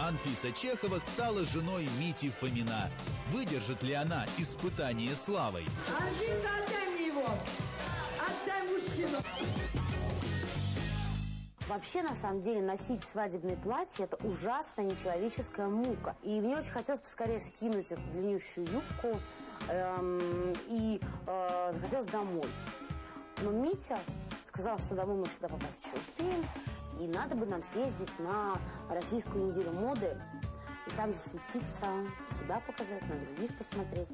Анфиса Чехова стала женой Мити Фомина. Выдержит ли она испытание славой? Анфиса, отдай мне его! Отдай мужчину! Вообще, на самом деле, носить свадебное платье – это ужасная нечеловеческая мука. И мне очень хотелось поскорее скинуть эту длиннющую юбку и захотелось домой. Но Митя сказал, что домой мы всегда попасть еще успеем, и надо бы нам съездить на Российскую неделю моды и там засветиться, себя показать, на других посмотреть.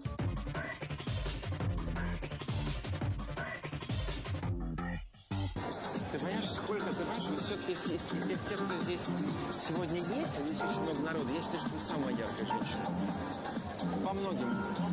Ты понимаешь, сколько, ты понимаешь, все-таки из тех, кто здесь сегодня есть, здесь очень много народу. Я считаю, что ты самая яркая женщина. По многим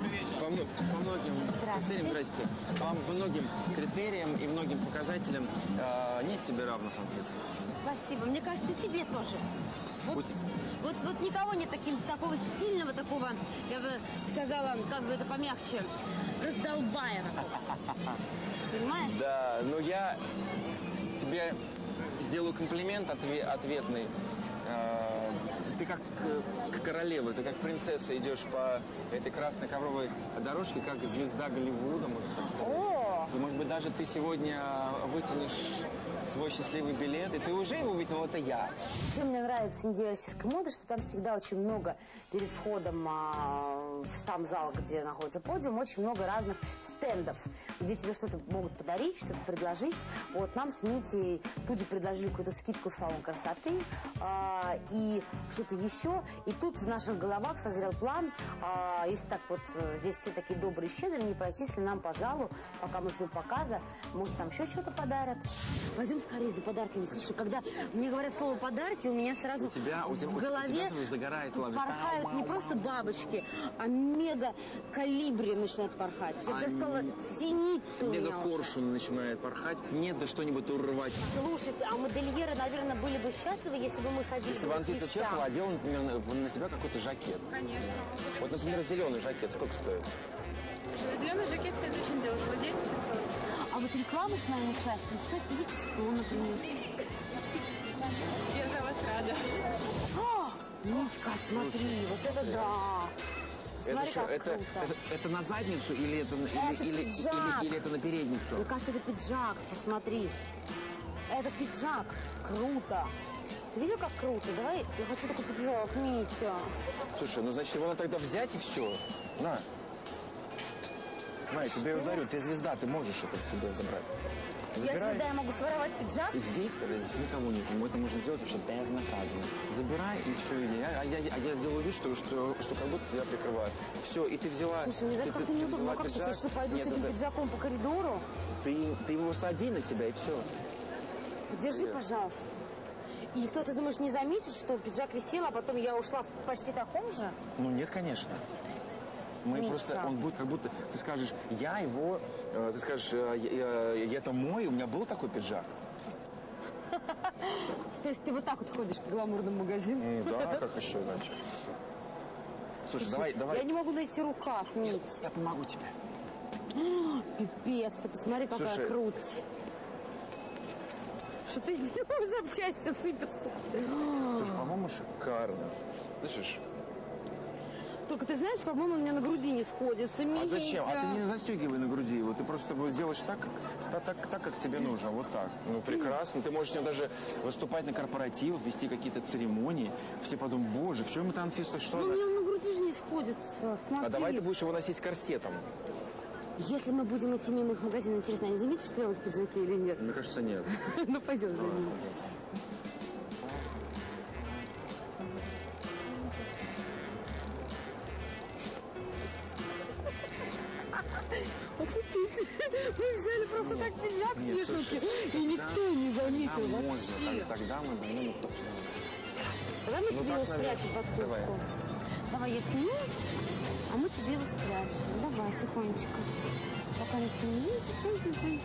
здрасте. По многим критериям и многим показателям нет тебе равных, Анфиса. Спасибо. Мне кажется, и тебе тоже. Вот никого нет такого стильного, такого, я бы сказала, как бы это помягче, раздолбая. Понимаешь? Да, но я тебе сделаю комплимент ответный. Ты как королева, ты как принцесса идешь по этой красной ковровой дорожке, как звезда Голливуда, можно так сказать. И, может быть, даже ты сегодня вытянешь свой счастливый билет, и ты уже его вытянул, это я. Чем мне нравится неделя российской моды, что там всегда очень много перед входом в сам зал, где находится подиум, очень много разных стендов, где тебе что-то могут подарить, что-то предложить. Вот нам с Митей тут же предложили какую-то скидку в салон красоты и что-то еще. И тут в наших головах созрел план, если так вот здесь все такие добрые, щедрые, не пройти, если нам по залу, пока мы ждем показа, может, там еще что-то подарят. Пойдем скорее за подарками. Слушай, когда мне говорят слово «подарки», у меня сразу в голове порхают не просто бабочки, а мега-калибри начинают порхать. Я бы даже сказала, синицы у меня мега-коршун начинает порхать. Нет, да что-нибудь урвать. Слушайте, а модельеры, наверное, были бы счастливы, если бы мы ходили. Если бы Анфиса Чехова одела, например, на себя какой-то жакет. Конечно. Вот, например, зеленый жакет сколько стоит? Зеленый жакет стоит очень дешево, 9500. А вот реклама с моим участием стоит 1100, например. Я за вас рада. Митька, смотри, вот это да. Смотри, это на задницу или это на передницу? Мне кажется, это пиджак, посмотри. Это пиджак. Круто. Ты видел, как круто? Давай, я хочу такой пиджак, Митя. Слушай, ну значит, его надо тогда взять и все. На. На, я тебе ударю, ты звезда, ты можешь это в себе забрать. Забирай. Я звезда, я могу своровать пиджак? Здесь никого нет, это можно сделать вообще безнаказанно. Забирай и все, иди. Я сделаю вид, что как будто тебя прикрываю. Все, и ты взяла. Слушай, мне даже как-то неудобно. Как я что, пойду с этим пиджаком по коридору? Ты его сади на себя и все. Держи, пожалуйста. И кто, ты думаешь, не заметит, что пиджак висел, а потом я ушла в почти таком же? Ну, нет, конечно. Мы просто, он будет как будто, ты скажешь, я его, ты скажешь, это мой, у меня был такой пиджак. То есть ты вот так вот ходишь по гламурным магазинам? Да, как еще иначе. Слушай, давай. Я не могу найти рукав, Мить. Я помогу тебе. Пипец, ты посмотри, какая круть. Что ты сделал, запчасти сыпятся. Слушай, по-моему, шикарно. Слышишь? Только ты знаешь, по-моему, у меня на груди не сходится. А зачем? А ты не застегивай на груди его. Ты просто его сделаешь так, как тебе нужно. Вот так. Ну, прекрасно. Ты можешь с ним даже выступать на корпоративах, вести какие-то церемонии. Все подумают, боже, в чем это Анфиса? Что она? У меня на груди же не сходится. Смотри. А давай ты будешь его носить с корсетом. Если мы будем идти мимо их магазина, интересно, они заметят, что я вот в пиджаке или нет? Мне кажется, нет. Ну, пойдем. Мы взяли просто так пиджак с вешалки, и никто не заметил вообще. Тогда мы точно. Давай мы тебе его спрячем под куртку. Давай я сниму, а мы тебе его спрячем. Давай, тихонечко. Пока никто не видит.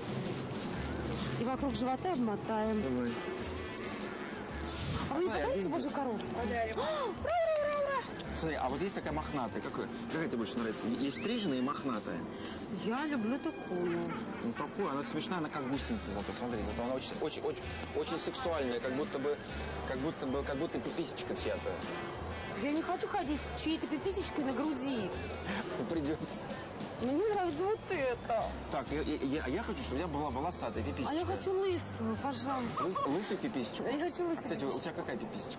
И вокруг живота обмотаем. Давай. А вы не подарите Божью коровку? Подарим. Ура! смотри, а вот есть такая мохнатая. Какая тебе больше нравится? Есть стриженная и мохнатая. Я люблю такую. Ну, такую, она смешная, она как гусеница зато, смотри. Зато она очень сексуальная, как будто пиписечка чья-то. Я не хочу ходить с чьей-то пиписечкой на груди. Придется. Мне нравится вот это. Так, я хочу, чтобы у тебя была волосатая пиписечка. А я хочу лысую, пожалуйста. Лысую пиписечку? Я хочу лысую. Кстати, у тебя какая пиписечка?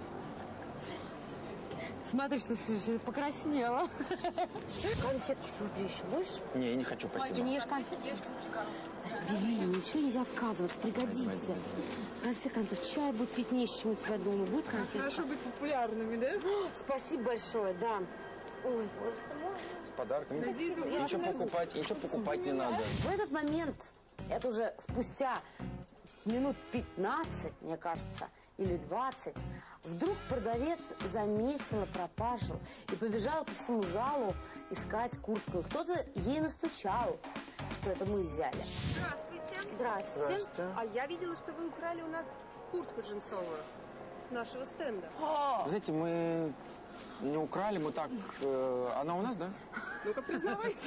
Смотри, что ты покраснела. Конфетку смотри, еще будешь? Не, я не хочу, спасибо. Ты не ешь конфетки? Саш, бери, ничего нельзя отказываться, пригодится. В конце концов, чай будет вкуснее, чем у тебя дома. Будет конфетка? Хорошо быть популярными, да? Спасибо большое, да. Ой, боже ты мой. С подарком. Ничего покупать не надо. В этот момент, это уже спустя минут 15, мне кажется, или 20, вдруг продавец заметила пропажу и побежала по всему залу искать куртку. И кто-то ей настучал, что это мы взяли. Здравствуйте. Здрасте. А я видела, что вы украли у нас куртку джинсовую с нашего стенда. Вы знаете, мы не украли, мы так... она у нас, да? Ну-ка, признавайтесь.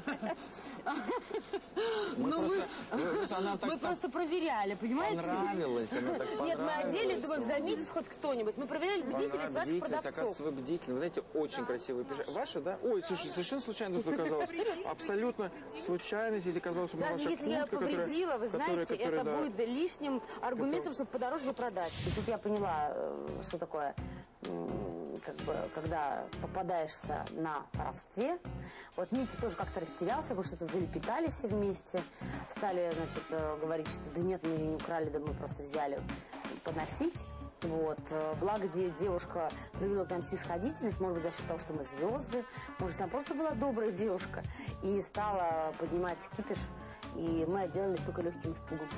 Мы просто проверяли, понимаете? Понравилось, она так понравилась. Нет, мы одели, думаем, заметит хоть кто-нибудь. Мы проверяли бдительность ваших продавцов. Оказывается, вы бдительны. Вы знаете, очень красивые пижамы. Ваши, да? Ой, слушай, совершенно случайно тут оказалось. Абсолютно случайно здесь оказалась у меня Даже ваша если я куртка, повредила, вы знаете, это да. будет лишним аргументом, чтобы подороже продать. И тут я поняла, что такое, как бы, когда попадаешься на воровстве. Вот Митя тоже как-то растерялся, потому что это залепетали все вместе. Стали, значит, говорить, что да нет, мы ее не украли, да мы просто взяли поносить. Вот. Благо, девушка проявила там снисходительность, может быть, за счет того, что мы звезды. Может, она просто была добрая девушка и не стала поднимать кипиш. И мы отделались только легким испугом.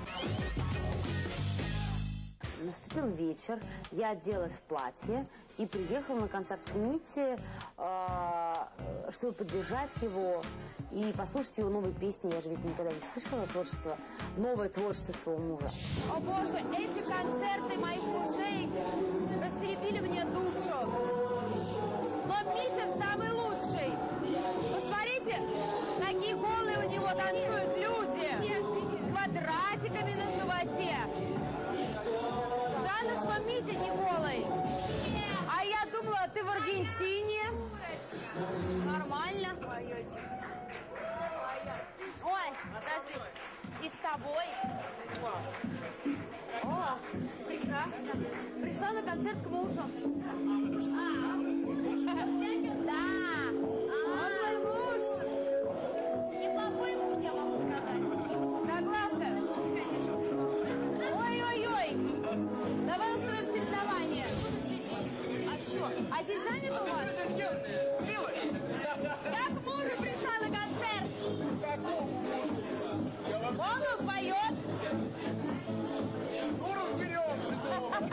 Наступил вечер, я оделась в платье и приехала на концерт к Мите, чтобы поддержать его и послушать его новые песни. Я же ведь никогда не слышала новое творчество своего мужа. О боже, эти концерты моих мужей растрепили мне душу. Но Митя самый лучший. Посмотрите, какие голые у него танцуют люди с квадратиками на животе. Странно, что Митя не голый. А я думала, ты в Аргентине. Нормально. Ой, подожди. И с тобой. О, прекрасно. Пришла на концерт к мужу. Да. Он мой муж. Неплохой муж, я могу сказать. Согласна. Ой-ой-ой. Давай устроим соревнование. А что? А здесь занято у вас? Я к мужу пришла на концерт. Он поет. Ну, разберемся.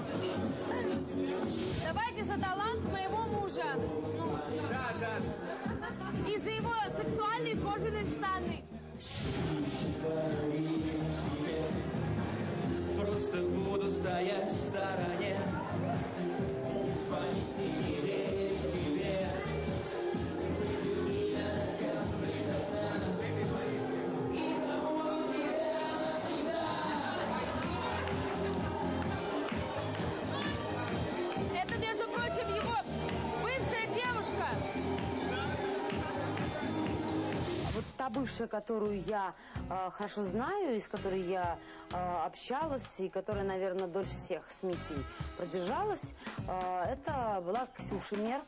Давайте за талант моего мужа. Да. И за его сексуальные кожаные штаны. Просто буду стоять в стороне. Звонить и не верить тебе. И забуду тебя навсегда. Это, между прочим, его бывшая девушка. Вот та бывшая, которую я хорошо знаю, и с которой я общалась, и которая, наверное, дольше всех с Митей продержалась, это была Ксюша Мерц.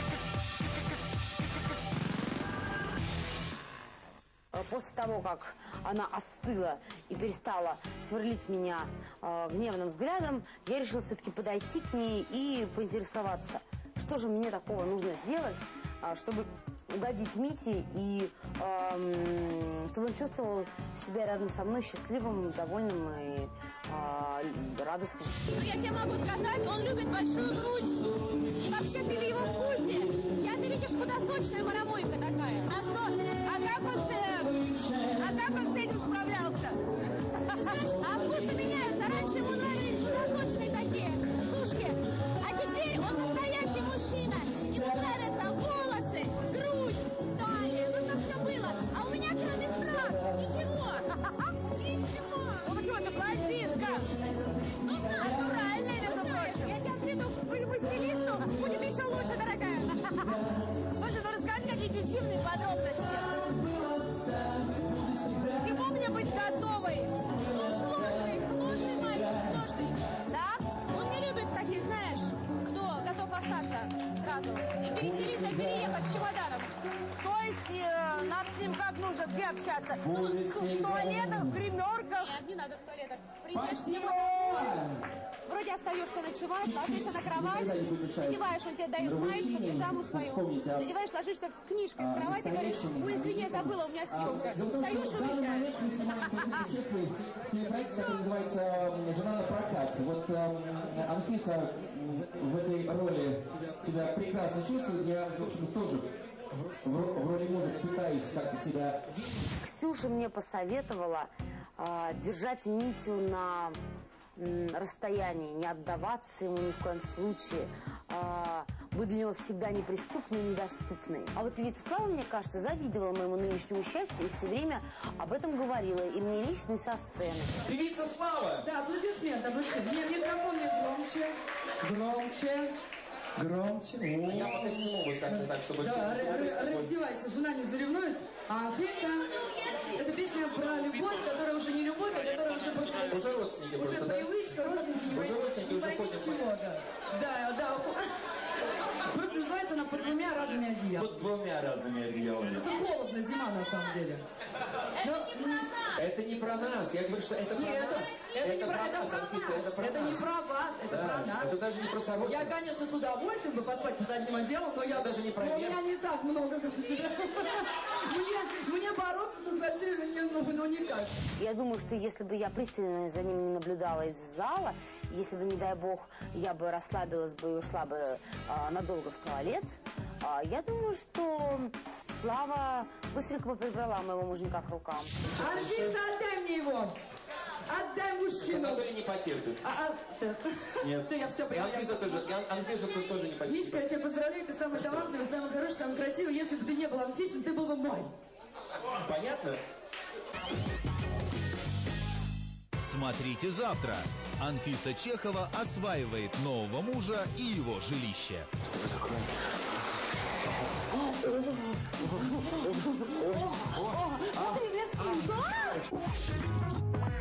После того, как она остыла и перестала сверлить меня гневным взглядом, я решила все-таки подойти к ней и поинтересоваться, что же мне такого нужно сделать, чтобы угодить Мите и чтобы он чувствовал себя рядом со мной счастливым, довольным и радостным. Ну, я тебе могу сказать, он любит большую грудь. И вообще ты в его вкусе. Ты видишь, куда сочная марамойка такая. А что? А как он с этим справлялся? Ты знаешь, а вкусы меняются. Раньше ему нравились худосочные такие сушки. А теперь он настоящий мужчина. сразу. И переселиться, переехать с чемоданом. То есть нам с ним как нужно, где общаться? В туалетах, в гримерках? Нет, не надо в туалетах. Приезжаешь к нему домой, вроде остаешься ночевать, ложишься на кровать, надеваешь, он тебе дает маечку, пижаму свою, надеваешь, ложишься с книжкой в кровать и говоришь, ой, извини, я забыла, у меня съемка. Встаешь и уезжаешь. Телепроект, который называется «Жена на прокат». Вот Анфиса в этой роли себя прекрасно чувствует. Я, в общем, тоже в роли мужа пытаюсь как-то себя... Ксюша мне посоветовала держать Митю на расстоянии, не отдаваться ему ни в коем случае, быть для него всегда неприступной и недоступной. А вот певица Слава, мне кажется, завидовала моему нынешнему счастью и все время об этом говорила, и мне лично, и со сцены. Певица Слава! Да, аплодисменты, аплодисменты. Микрофон мне громче, громче. Громче. Я пока сниму вот как-то так, чтобы... Да, раздевайся, жена не заревнует. А Анфиса, это песня про любовь, которая уже не любовь, а которая уже просто... Уже родственники уже просто, да? привычка, родственники, не уже родственники, уже ходят. Ничего, да. Да. Просто называется она «Под двумя разными одеялами». Под двумя разными одеялами. Просто холодно, зима на самом деле. Это не про нас. Я говорю, что это про нас. Это не про нас. Это не про вас, это про нас. Это даже не про сорок. Я, конечно, с удовольствием бы поспать под одним одеялом, но я даже не про у меня не так много, как у тебя. Мне бороться тут вообще ну никак. Я думаю, что если бы я пристально за ним не наблюдала из зала, если бы, не дай бог, я бы расслабилась бы и ушла бы надолго в туалет, я думаю, что Слава быстренько бы прибрала моего муженька к рукам. Анфиса, отдай мне его! Отдай мужчину! Анатолий не потерпит. Нет. Все, я все поняла. Анфиса тут тоже не потерпит. Митька, я тебя поздравляю, ты самый талантливый, самый хороший, самый красивый. Если бы ты не был Анфисин, ты был бы мой. Понятно? Смотрите завтра. Анфиса Чехова осваивает нового мужа и его жилище. Смотри, без